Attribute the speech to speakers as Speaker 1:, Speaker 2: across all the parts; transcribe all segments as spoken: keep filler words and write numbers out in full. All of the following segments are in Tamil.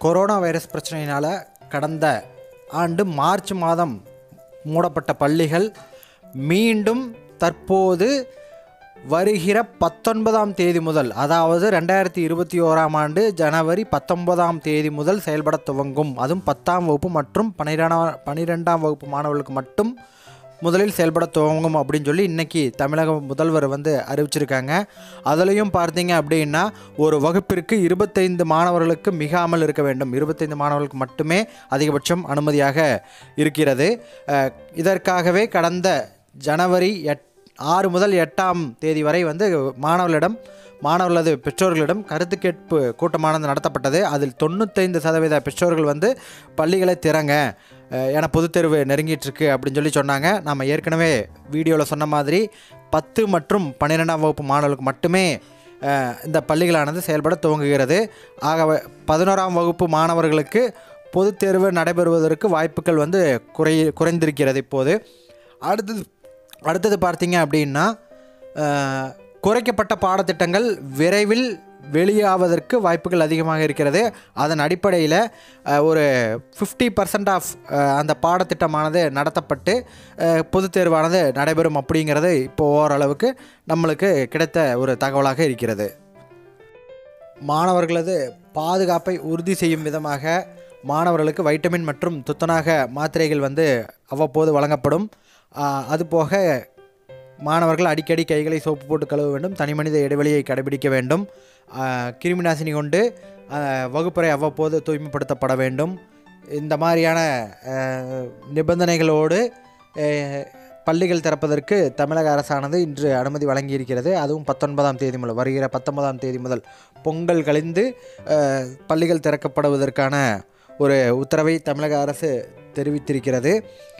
Speaker 1: கொரோனா வைரஸ் பிரச்சனையினால் கடந்த ஆண்டு மார்ச் மாதம் மூடப்பட்ட பள்ளிகள் மீண்டும் தற்போது வருகிற பத்தொன்பதாம் தேதி முதல், அதாவது ரெண்டாயிரத்தி இருபத்தி ஓராம் ஆண்டு ஜனவரி பத்தொன்பதாம் தேதி முதல் செயல்பட துவங்கும். அதுவும் பத்தாம் வகுப்பு மற்றும் பன்னிரெண்டாம் பன்னிரெண்டாம் வகுப்பு மாணவர்களுக்கு மட்டும் முதலில் செயல்பட துவங்கும் அப்படின்னு சொல்லி இன்றைக்கி தமிழக முதல்வர் வந்து அறிவிச்சிருக்காங்க. அதுலேயும் பார்த்தீங்க அப்படின்னா ஒரு வகுப்பிற்கு இருபத்தைந்து மாணவர்களுக்கு மிகாமல் இருக்க வேண்டும். இருபத்தைந்து மாணவர்களுக்கு மட்டுமே அதிகபட்சம் அனுமதியாக இருக்கிறது. இதற்காகவே கடந்த ஜனவரி எட் ஆறு முதல் எட்டாம் தேதி வரை வந்து மாணவர்களிடம் மாணவர்களது பெற்றோர்களிடம் கருத்து கேட்பு கூட்டமானது நடத்தப்பட்டது. அதில் தொண்ணூத்தைந்து சதவீத பெற்றோர்கள் வந்து பள்ளிகளை திறங்க, ஏன்னா பொதுத் தேர்வு நெருங்கிட்டுருக்கு அப்படின்னு சொல்லி சொன்னாங்க. நம்ம ஏற்கனவே வீடியோவில் சொன்ன மாதிரி பத்து மற்றும் பன்னிரெண்டாம் வகுப்பு மாணவர்களுக்கு மட்டுமே இந்த பள்ளிகளானது செயல்பட துவங்குகிறது. ஆக பதினோராம் வகுப்பு மாணவர்களுக்கு பொதுத் தேர்வு நடைபெறுவதற்கு வாய்ப்புகள் வந்து குறை குறைந்திருக்கிறது இப்போது. அடுத்தது அடுத்தது பார்த்தீங்க அப்படின்னா குறைக்கப்பட்ட பாடத்திட்டங்கள் விரைவில் வெளியாவதற்கு வாய்ப்புகள் அதிகமாக இருக்கிறது. அதன் அடிப்படையில் ஒரு ஃபிஃப்டி பர்சன்ட் ஆஃப் அந்த பாடத்திட்டமானது நடத்தப்பட்டு பொதுத் தேர்வானது நடைபெறும் அப்படிங்கிறது இப்போது ஓரளவுக்கு நம்மளுக்கு கிடைத்த ஒரு தகவலாக இருக்கிறது. மாணவர்களது பாதுகாப்பை உறுதி செய்யும் விதமாக மாணவர்களுக்கு வைட்டமின் மற்றும் துத்தநாக மாத்திரைகள் வந்து அவ்வப்போது வழங்கப்படும். அதுபோக மாணவர்கள் அடிக்கடி கைகளை சோப்பு போட்டு கழுவ வேண்டும், தனிமனித இடைவெளியை கடைபிடிக்க வேண்டும், கிருமிநாசினி கொண்டு வகுப்பறை அவ்வப்போது தூய்மைப்படுத்தப்பட வேண்டும். இந்த மாதிரியான நிபந்தனைகளோடு பள்ளிகள் திறப்பதற்கு தமிழக அரசானது இன்று அனுமதி வழங்கியிருக்கிறது. அதுவும் பத்தொன்பதாம் தேதி முதல், வருகிற பத்தொன்பதாம் தேதி முதல் பொங்கல் கழிந்து பள்ளிகள் திறக்கப்படுவதற்கான ஒரு உத்தரவை தமிழக அரசு தெரிவித்திருக்கிறது.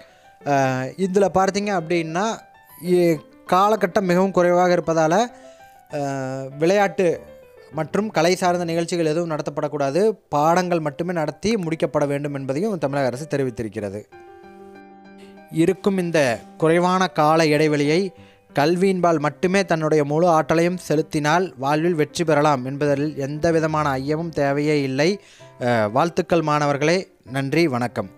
Speaker 1: இதில் பார்த்தீங்க அப்படின்னா காலகட்டம் மிகவும் குறைவாக இருப்பதால் விளையாட்டு மற்றும் கலை சார்ந்த நிகழ்ச்சிகள் எதுவும் நடத்தப்படக்கூடாது, பாடங்கள் மட்டுமே நடத்தி முடிக்கப்பட வேண்டும் என்பதையும் தமிழக அரசு தெரிவித்திருக்கிறது. இருக்கும் இந்த குறைவான கால இடைவெளியை கல்வியின்பால் மட்டுமே தன்னுடைய முழு ஆற்றலையும் செலுத்தினால் வாழ்வில் வெற்றி பெறலாம் என்பதில் எந்த விதமான ஐயமும் தேவையே இல்லை. வாழ்த்துக்கள் மாணவர்களே. நன்றி, வணக்கம்.